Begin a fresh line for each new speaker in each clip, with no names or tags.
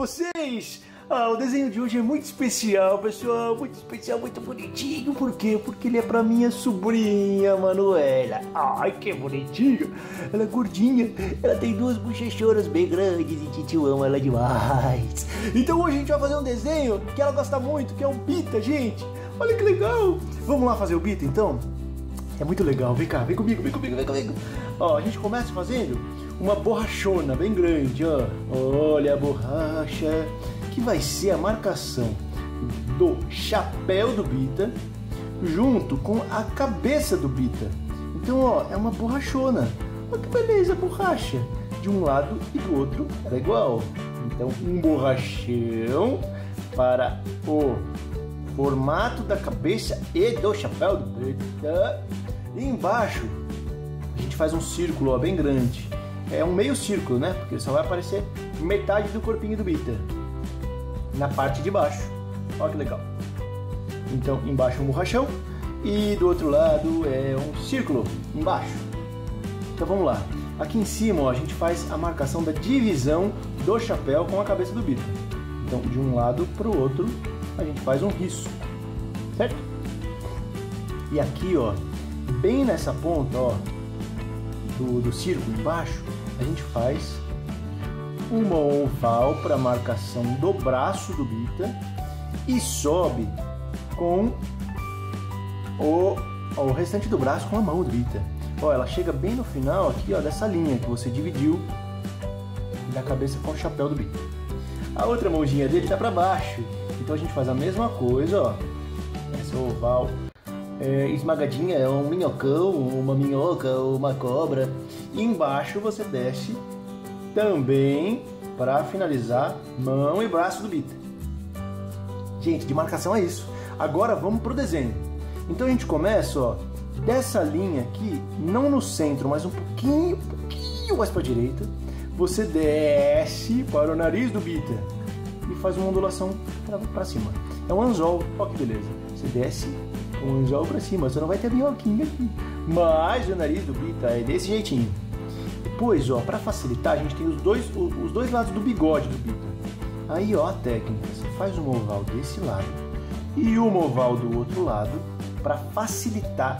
vocês? O desenho de hoje é muito especial, pessoal, muito especial, muito bonitinho. Por quê? Porque ele é pra minha sobrinha, Manuela. Ai, que bonitinho. Ela é gordinha, ela tem duas bochechoras bem grandes e Titio ama ela demais. Então hoje a gente vai fazer um desenho que ela gosta muito, que é um Bita, gente. Olha que legal. Vamos lá fazer o Bita, então? É muito legal, vem cá, vem comigo. A gente começa fazendo uma borrachona bem grande, ó. Olha a borracha, que vai ser a marcação do chapéu do Bita junto com a cabeça do Bita. Então, ó, é uma borrachona. Olha que beleza a borracha. De um lado e do outro era igual. Então, um borrachão para o formato da cabeça e do chapéu do Bita. E embaixo a gente faz um círculo, ó, bem grande. É um meio círculo, né? Porque só vai aparecer metade do corpinho do Bita na parte de baixo. Olha que legal. Então embaixo um borrachão e do outro lado é um círculo embaixo. Então vamos lá. Aqui em cima, ó, a gente faz a marcação da divisão do chapéu com a cabeça do Bita. Então de um lado para o outro a gente faz um risco, certo? E aqui, ó, bem nessa ponta, ó, do círculo embaixo, a gente faz uma oval para marcação do braço do Bita e sobe com o restante do braço com a mão do Bita. Ó, ela chega bem no final aqui, ó, dessa linha que você dividiu da cabeça com o chapéu do Bita. A outra mãozinha dele tá para baixo, então a gente faz a mesma coisa, ó. Essa oval esmagadinha é um minhocão, uma minhoca, uma cobra. E embaixo você desce também para finalizar mão e braço do Bita. Gente, de marcação é isso. Agora vamos pro desenho. Então a gente começa, ó, dessa linha aqui, não no centro, mas um pouquinho mais para a direita. Você desce para o nariz do Bita e faz uma ondulação para cima. É um anzol, ó que beleza. Você desce um anzol para cima, você não vai ter minhoquinha aqui. Mas o nariz do Bita é desse jeitinho. Depois, ó, para facilitar, a gente tem os dois lados do bigode do Bita. Aí, ó, a técnica, você faz uma oval desse lado e uma oval do outro lado para facilitar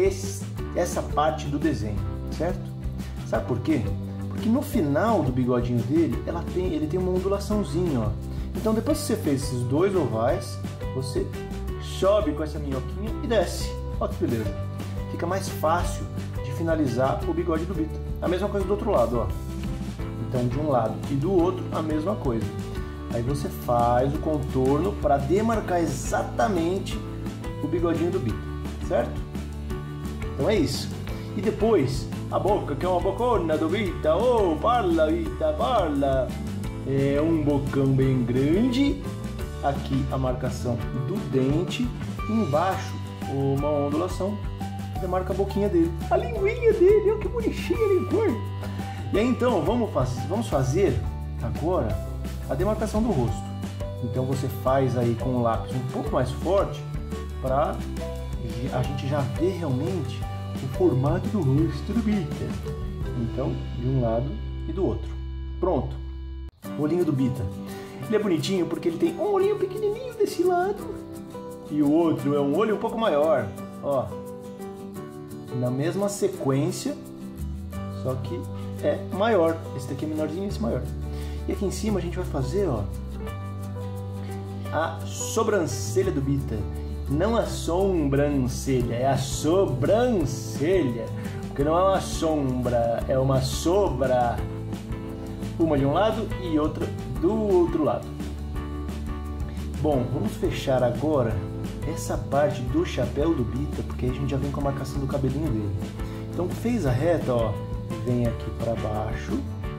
essa parte do desenho, certo? Sabe por quê? Porque no final do bigodinho dele, ele tem uma ondulaçãozinha, ó. Então, depois que você fez esses dois ovais, você sobe com essa minhoquinha e desce. Ó que beleza. Fica mais fácil de finalizar o bigode do Bita. A mesma coisa do outro lado, ó. Então, de um lado e do outro, a mesma coisa. Aí você faz o contorno para demarcar exatamente o bigodinho do Bita, certo? Então é isso. E depois, a boca, que é uma bocona do Bita. Oh, parla, Bita, parla. É um bocão bem grande. Aqui a marcação do dente. E embaixo, uma ondulação que demarca a boquinha dele. A linguinha dele, olha que bonitinha a linguinha. E aí então, vamos fazer agora a demarcação do rosto. Então você faz aí com o lápis um pouco mais forte para a gente já ver realmente o formato do rosto do Bita. Então, de um lado e do outro. Pronto. O olhinho do Bita. Ele é bonitinho porque ele tem um olhinho pequenininho desse lado e o outro é um olho um pouco maior. Ó, na mesma sequência, só que é maior. Esse daqui é menorzinho e esse maior. E aqui em cima a gente vai fazer, ó, a sobrancelha do Bita. Não a sobrancelha, é a sobrancelha. Porque não é uma sombra, é uma sobra. Uma de um lado e outra do outro lado. Bom, vamos fechar agora essa parte do chapéu do Bita, porque aí a gente já vem com a marcação do cabelinho dele. Então fez a reta, ó, vem aqui para baixo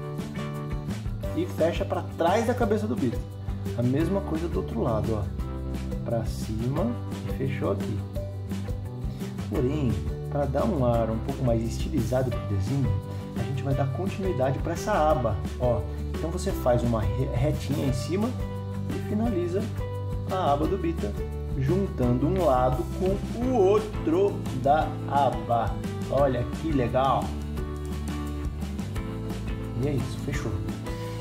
e fecha para trás da cabeça do Bita. A mesma coisa do outro lado, ó, para cima e fechou aqui. Porém, para dar um ar um pouco mais estilizado pro desenho, a gente vai dar continuidade para essa aba, ó. Então você faz uma retinha em cima e finaliza a aba do Bita, juntando um lado com o outro da aba. Olha que legal! E é isso, fechou.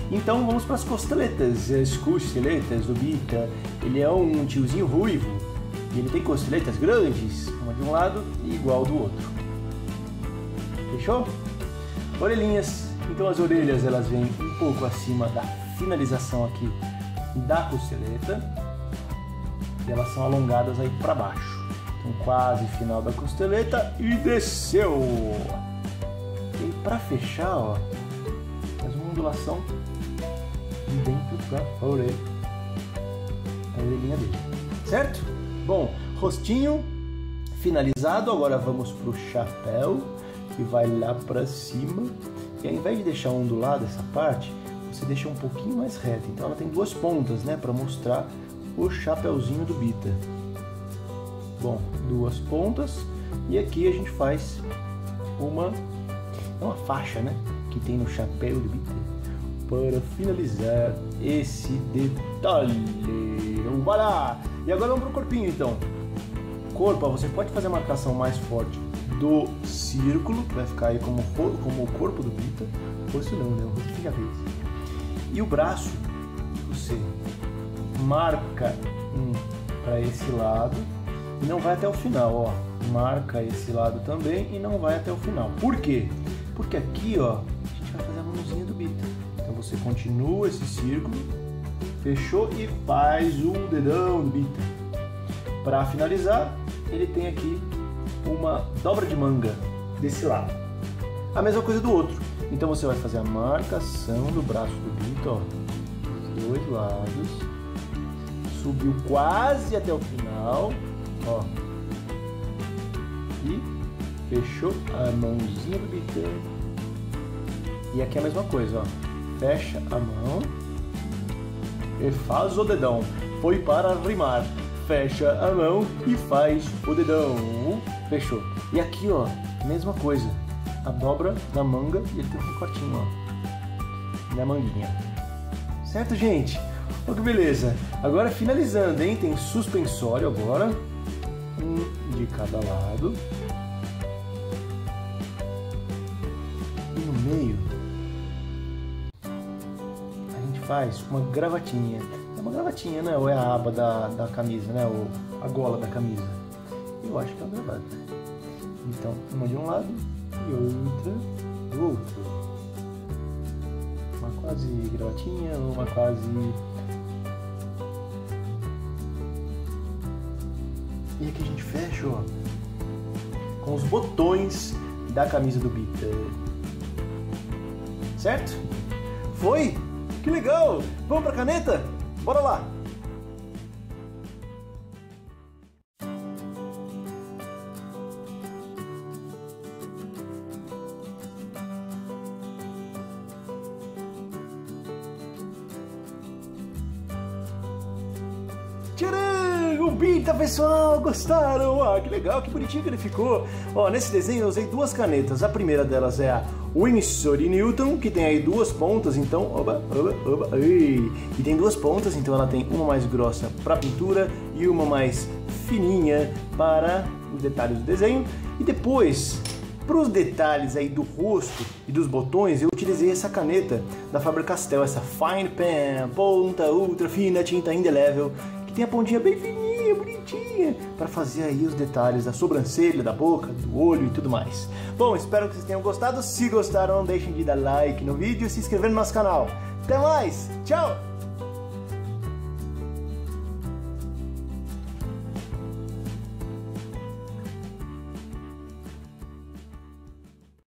Então vamos para as costeletas. As costeletas do Bita, ele é um tiozinho ruivo e ele tem costeletas grandes, uma de um lado e igual do outro. Fechou? Orelhinhas. Então as orelhas elas vêm um pouco acima da finalização aqui da costeleta e elas são alongadas aí para baixo. Então quase final da costeleta e desceu. E para fechar, ó, faz uma ondulação de dentro para fora, a orelhinha dele, certo? Bom, rostinho finalizado. Agora vamos pro chapéu, que vai lá para cima. E ao invés de deixar ondulada essa parte, você deixa um pouquinho mais reta. Então ela tem duas pontas, né, para mostrar o chapéuzinho do Bita. Bom, duas pontas. E aqui a gente faz uma faixa, né, que tem no chapéu do Bita, para finalizar esse detalhe. Vai lá! E agora vamos pro corpinho, então. Corpo, ó, você pode fazer a marcação mais forte do círculo, vai ficar aí como o corpo do Bita. Rosto não, né? O rosto fica feio. E o braço, você marca para esse lado e não vai até o final, ó. Marca esse lado também e não vai até o final. Por quê? Porque aqui, ó, a gente vai fazer a mãozinha do Bita. Então você continua esse círculo, fechou e faz um dedão do Bita. Para finalizar, ele tem aqui uma dobra de manga desse lado. A mesma coisa do outro. Então você vai fazer a marcação do braço do Bita, ó, dos dois lados. Subiu quase até o final, ó. E fechou a mãozinha do Bita. E aqui é a mesma coisa, ó. Fecha a mão e faz o dedão. Foi para rimar. Fecha a mão e faz o dedão. Fechou. E aqui, ó, mesma coisa. A dobra da manga e ele tem um recortinho, ó, na manguinha. Certo, gente? Olha que beleza. Agora finalizando, hein? Tem suspensório agora. Um de cada lado. E no meio a gente faz uma gravatinha. É uma gravatinha, né? Ou é a aba da camisa, né? Ou a gola da camisa. Eu acho que é uma gravata. Então, uma de um lado e outra do outro. Uma quase gravatinha, uma quase... E aqui a gente fecha, ó, com os botões da camisa do Bita. Certo? Foi? Que legal! Vamos pra caneta? Bora lá! Tcharam! O Bita, pessoal! Gostaram? Ah, que legal, que bonitinho que ele ficou! Ó, nesse desenho eu usei duas canetas. A primeira delas é a Winsor & Newton, que tem aí duas pontas, então... E tem duas pontas, então ela tem uma mais grossa para pintura e uma mais fininha para os detalhes do desenho. E depois, para os detalhes aí do rosto e dos botões, eu utilizei essa caneta da Faber-Castell, essa Fine Pen, ponta ultra fina, tinta indelével, que tem a pontinha bem fininha, bonitinha, para fazer aí os detalhes da sobrancelha, da boca, do olho e tudo mais. Bom, espero que vocês tenham gostado. Se gostaram, não deixem de dar like no vídeo e se inscrever no nosso canal. Até mais, tchau!